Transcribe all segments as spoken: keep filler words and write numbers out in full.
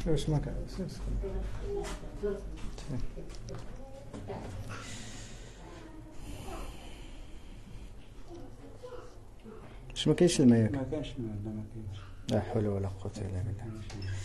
واش ما كان واش ما كاينش الماء ياك؟ ما كانش الماء، لا ما كاينش. لا حول ولا قوة إلا بالله.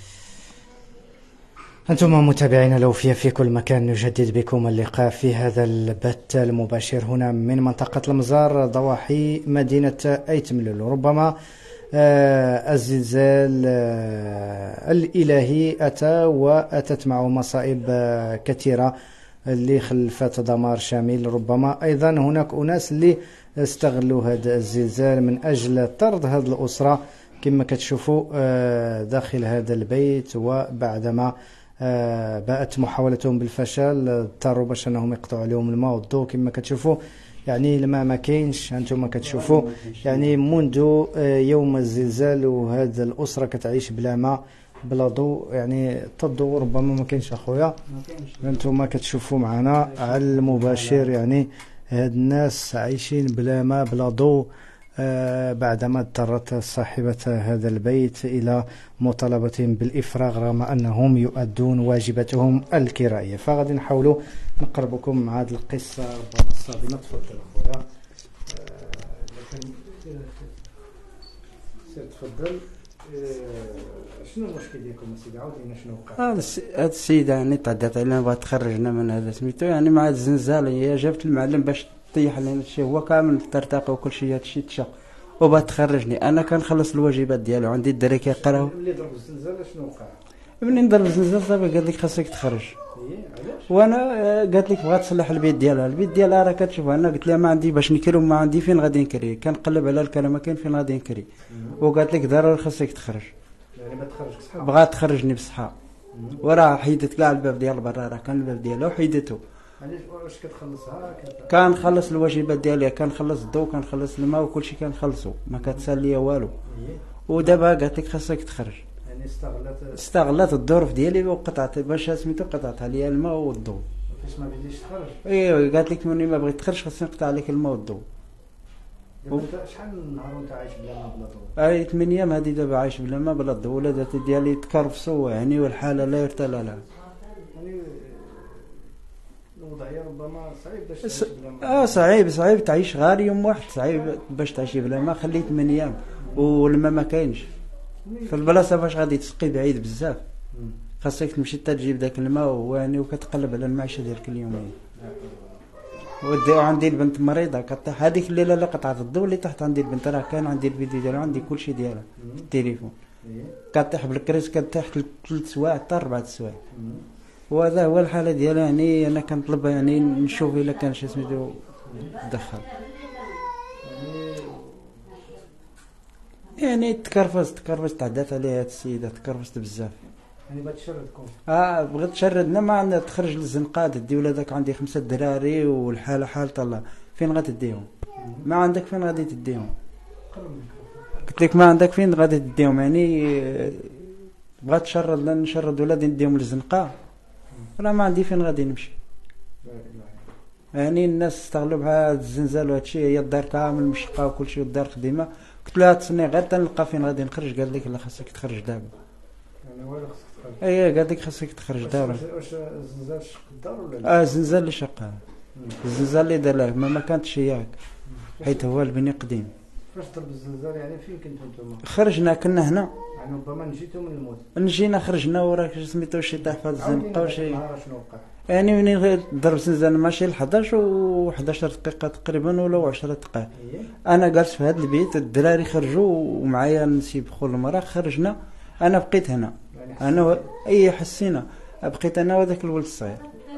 أنتم متابعينا الأوفياء في كل مكان، نجدد بكم اللقاء في هذا البث المباشر هنا من منطقة المزار ضواحي مدينة أيتملل. ربما آه الزلزال آه الإلهي أتى وأتت معه مصائب آه كثيرة اللي خلفت دمار شامل. ربما أيضا هناك أناس اللي استغلوا هذا الزلزال من أجل طرد هذه الأسرة كما كتشوفوا آه داخل هذا البيت، وبعدما آه باءت محاولتهم بالفشل اضطروا باش انهم يقطعوا عليهم الماء والضوء. كما كتشوفوا يعني الماء ما كاينش، انتم كتشوفوا يعني منذ آه يوم الزلزال وهذا الاسره كتعيش بلا ماء بلا ضوء، يعني حتى الضوء ربما ما كاينش اخويا. انتم كتشوفوا معنا على المباشر يعني هاد الناس عايشين بلا ماء بلا ضوء آه بعدما اضطرت صاحبة هذا البيت إلى مطالبتهم بالإفراغ رغم أنهم يؤدون واجباتهم الكرائية. فغادي نحاولوا نقربكم مع هذه القصة ربما الصادمة. تفضل أخويا. آه سير تفضل. آه شنو المشكل ديالكم سيدي؟ عاود لينا شنو وقع. هذا السيدة يعني تعدات علينا بغات تخرجنا من هذا سميتو، يعني مع الزنزال هي جابت المعلم باش طيح لنا الشيء، هو كامل ترتاقي وكل شيء هادشي تشق وبغات تخرجني. انا كنخلص الواجبات ديالو، عندي الدراري كيقراو. ملي ضرب الزلزال شنو وقع؟ منين ضرب الزلزال صافي قالت لك خاصك تخرج. علاش؟ وانا قالت لك بغات تصلح البيت ديالها، البيت ديالها راه كتشوفها. انا قلت لها ما عندي باش نكري وما عندي فين غادي نكري، كنقلب على الكلام ما كاين فين غادي نكري. وقالت لك ضروري خاصك تخرج، يعني ما تخرجك صحه. بغات تخرجني بصحه، وراه حيدت كاع الباب ديال برا، راه كان الباب ديالها وحيدته. علاش واش كتخلصها؟ كنخلص الواجبات ديالي، كنخلص الضو، كنخلص الماء وكل شيء كنخلصو، ما كتسال ليا والو. ودابا قالت لك خاصك تخرج، يعني استغلت استغلت الظروف ديالي وقطعت باش سميتو قطعت عليا الماء والضو. كيفاش ما بديتيش تخرج؟ ايوا قالت لك ملي ما بغيت تخرج خاصني نقطع عليك الماء والضو. دابا انت شحال من نهار وانت عايش بلا ماء بلا ضوء؟ اي ثمانية ايام هادي دابا عايش بلا ماء بلا ضو، ولاداتي ديالي تكرفسوا يعني والحاله لا يرثى لها. يعني الوضعيه ربما صعيب باش تعيش بلا ماء. اه صعيب صعيب تعيش غير يوم واحد، صعيب باش تعيش بلا ماء. خليت ثمانية ايام والماء ما كاينش في البلاصه، فاش غادي تسقي بعيد بزاف، خاصك تمشي حتى تجيب داك الماء واني وكتقلب على المعيشه ديالك اليوميه. ودي عندي البنت مريضه كطيح هذيك الليله اللي قطعت الضوء اللي تحت عندي البنت، راه كان عندي الفيديو ديالها عندي كل شيء ديالها في التليفون. كطيح بالكريس كطيح ثلاث سوايع حتى اربع سوايع، وهذا هو الحاله ديالها. يعني انا كنطلب يعني نشوف الا كان شي سميتو دخل. يعني تكرفست تكرفست تعدات عليها هاد السيده، تكرفست بزاف. يعني بغات تشردكم؟ اه بغيت تشردنا، ما عندنا تخرج للزنقه تدي ولادك. عندي خمسه دراري والحاله حاله الله، فين غتديهم؟ ما عندك فين غادي تديهم؟ قلت لك ما عندك فين غادي تديهم. يعني بغات تشرد لنا نشرد ولادي نديهم للزنقه، راه ما عندي فين غادي نمشي. يعني الناس استغلوا بها الزنزال وهذا الشيء، هي الدار كامل مشقه وكل شيء والدار خديمه. قلت لها تسني غير تنلقى فين غادي نخرج. قال لك لا خاصك تخرج دابا. يعني والو خصك تخرج؟ اي قال لك خاصك تخرج دابا. واش الزنزال شق الدار ولا لا؟ اه الزنزال اللي شقها، الزنزال اللي دار له ما, ما كانتش هياك، حيت هو البني قديم. فاش ضرب الزلزال يعني فين كنتو نتوما؟ خرجنا كنا هنا، يعني ربما نجيتو من الموت. نجينا خرجنا وراك سميتو شي طاح في الزنقه وشي. شنو وقع؟ يعني منين ضرب الزنزال ماشي ل حداش و حداش دقيقه تقريبا ولا عشرة دقائق. انا جالس في هذا البيت، الدراري خرجوا ومعايا نسيب خو المراه، خرجنا انا بقيت هنا. انا و... اي حسينا بقيت انا وذاك الولد الصغير.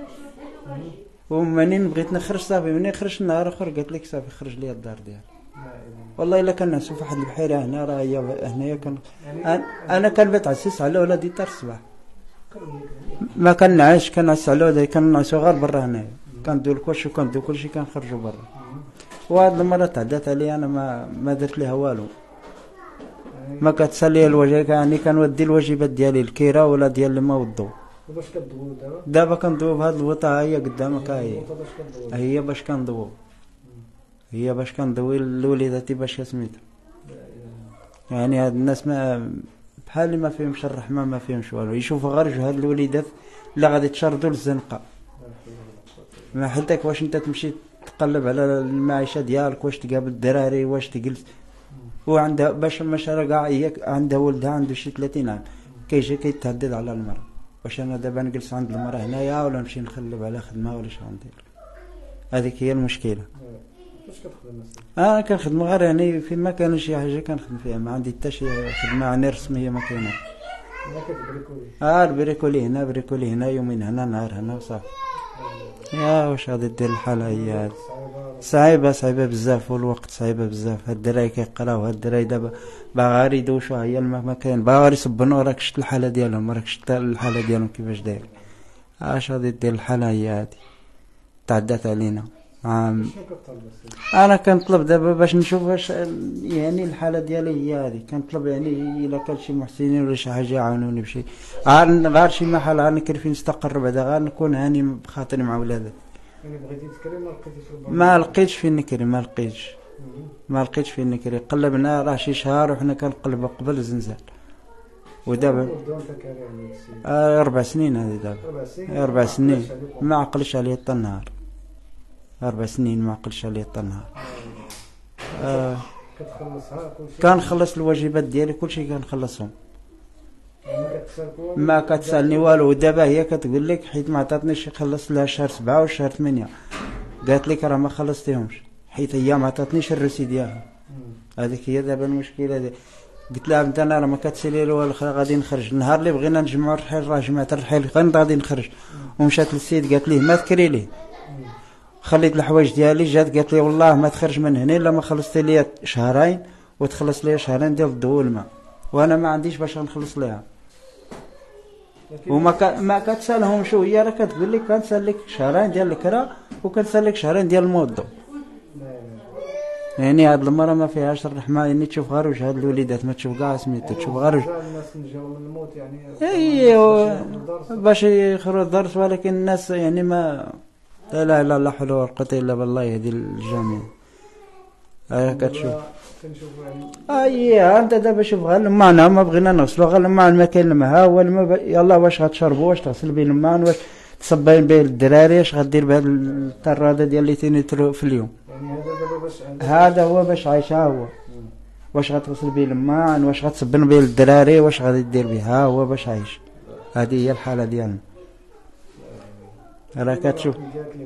ومنين بغيت نخرج صافي، منين خرجت النهار اخر قالت لك صافي خرج لي الدار ديالي. والله الا كنا نشوف واحد البحيره هنا، راه هي هنايا كان انا كنبات عسيس على ولادي حتى الصباح، ما كنعيش كنعس على ولادي، كنعسو غير برا هنايا، كندو الكوش وكندو كلشي كنخرجوا برا. وهاد المره تعدات عليا انا ما ما درت ليها والو، ما كتسالي الواجب. يعني كنودي الواجبات ديالي الكيره ولا ديال الماء والضو. واش كتضوي دابا؟ دابا كنضوي بهاد الوطه هي قدامك، هي هي باش كنضوي، هي باش كنضوي لوليداتي باش سميتو. يعني هاد الناس ما بحال اللي ما فيهمش الرحمه ما فيهمش والو، يشوفوا غير جهاد الوليدات اللي غادي تشردوا للزنقه. ما حدك واش انت تمشي تقلب على المعيشه ديالك، واش تقابل الدراري، واش تجلس وعندها باش ماشي كاع هي عندها ولدها عنده شي ثلاثين عام كيجي كيتهدد على المراه. واش انا دابا نجلس عند المراه هنايا ولا نمشي نخلب على خدمه ولا شنو ندير؟ هذيك هي المشكله. فاش كتخدم انا كنخدم غير يعني فين ما كان شي حاجه كنخدم فيها، ما عندي حتى شي خدمه يعني رسميه ما كاينه. ما كتبريكولي؟ اه بريكولي هنا بريكولي هنا، يومين هنا نهار هنا وصافي. يا واش غادي دير الحاله هي هذه؟ صعيبه صعيبه بزاف، والوقت صعيبه بزاف. هاد الدراري كيقراو، هاد الدراري دابا باغا غير يدوشوا، هي ما كاين، باغا غير يصبنوا. راك شفت الحاله ديالهم، راك شفت الحاله ديالهم كيفاش داير. اش غادي دير الحاله هي هذه؟ تعدات علينا. عام انا كنطلب دابا باش نشوف واش يعني الحاله ديالي هي هذه. كنطلب يعني الا كان شي محسنين ولا شي حاجه يعاونوني بشي، غير شي محل غير نكري فين نستقر، بعدا غير نكون هاني بخاطري مع ولادي. يعني بغيتي تكري ما لقيتيش؟ ما لقيتش فين نكري، ما لقيتش ما لقيتش فين نكري. قلبنا راه شي شهر وحنا كنقلبوا قبل الزنزال. ودابا آه اربع سنين هذه دابا اربع سنين ما عقلش عليه حتى النهار. اربع سنين ما عقلش عليه حتى النهار. آه كتخلصها كلشي؟ كنخلص الواجبات ديالي كلشي كنخلصهم، ما كتسالني والو. ودابا هي كتقول لك حيت ما عطاتنيش خلصت لها شهر سبعة وشهر ثمانية، قالت لك راه ما خلصتيهمش حيت هي ما عطاتنيش الرسي ديالها. هذيك هي دابا المشكله دي. قلت لها انت انا راه ما كتسالي والو، غادي نخرج. النهار اللي بغينا نجمعوا الرحيل راه جمعت الرحيل غادي نخرج. ومشات للسيد قالت ليه ما تكري ليه، خليت الحوايج ديالي. جات قالت لي والله ما تخرج من هنا الا ما خلصتي لي شهرين وتخلص لي شهرين ديال الضوء والماء، وانا ما عنديش باش نخلص ليها. وما ك... ما كتسالهم شو هي، راه كتقول لك كنسالك شهرين ديال الكرا وكنسالك شهرين ديال الموظف. يعني هاد المره ما فيهاش الرحمه، يعني تشوف غير وجه هاد الوليدات، ما تشوف كاع سميتو، تشوف غير وجه الناس نجاو من الموت يعني. ايوا باش يخرجوا الدرس، ولكن الناس يعني ما لا لا لا لا حول ولا قوه الا بالله يهدي الجميع. ها كتشوف كنشوفوا يعني اي انت دابا شوف غير الماء ما بغينا نغسلوا، غير الماء ما كاين الماء، ها هو الماء ب... يلاه واش غتشربوا، واش تغسل به الماء، واش تصبين به الدراري، اش غدير بهاد الطراده ديال اللي تيترو في اليوم. يعني هذا دابا باش هذا هو باش عايش. ها هو واش غتغسل به الماء، واش غتصبن به الدراري، واش غادي دير به، ها هو باش عايش. هذه هي الحاله ديالنا. راه كتشوف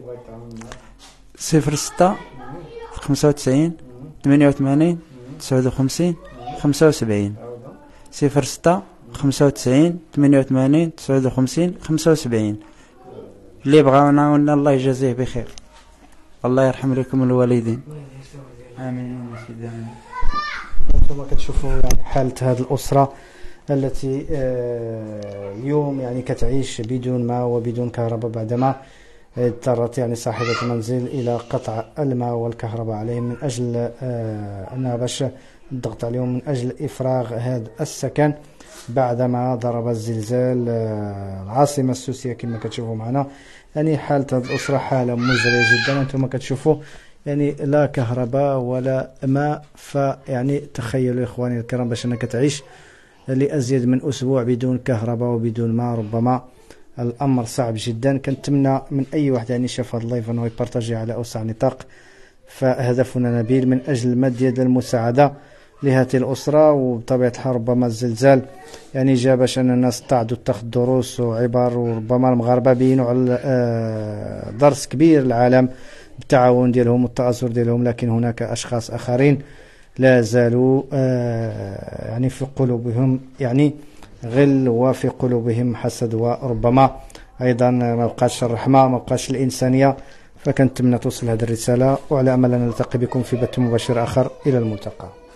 صفر ستة خمسة وتسعين ثمانية وثمانين تسعة وخمسين خمسة وسبعين. صفر ستة خمسة وتسعين ثمانية وثمانين تسعة وخمسين خمسة وسبعين. اللي بغاو نعاوننا الله يجازيه بخير، الله يرحم لكم الوالدين. امين يا سيدي. انتم كتشوفوا يعني حاله هذه الاسره التي اليوم يعني كتعيش بدون ماء وبدون كهرباء، بعدما اضطرت يعني صاحبة المنزل إلى قطع الماء والكهرباء عليهم من أجل أنها باش الضغط عليهم من أجل إفراغ هذا السكن بعدما ضرب الزلزال العاصمة السوسية كما كتشوفوا معنا. يعني حالة هذه الأسرة حالة مزرية جدا. أنتم كتشوفوا يعني لا كهرباء ولا ماء، فيعني تخيلوا إخواني الكرام باش أنك تعيش لأزيد من أسبوع بدون كهرباء وبدون ماء، ربما الأمر صعب جدا. كنتمنى من أي واحد يعني شاف هذا اللايف أنه يبارطاجي على أوسع نطاق، فهدفنا نبيل من أجل مد يد المساعدة لهذه الأسرة. وبطبيعة الحال ربما الزلزال يعني جا باش أن الناس تعدوا تاخذ دروس وعبر، وربما المغاربة بينوا على درس كبير العالم بالتعاون ديالهم والتآزر ديالهم، لكن هناك أشخاص آخرين لا زالوا يعني في قلوبهم يعني غل وفي قلوبهم حسد، وربما أيضا ما بقاش الرحمة، ما بقاش الإنسانية. فكنتمنى توصل هذه الرسالة، وعلى أمل أن نلتقي بكم في بث مباشر آخر. إلى الملتقى.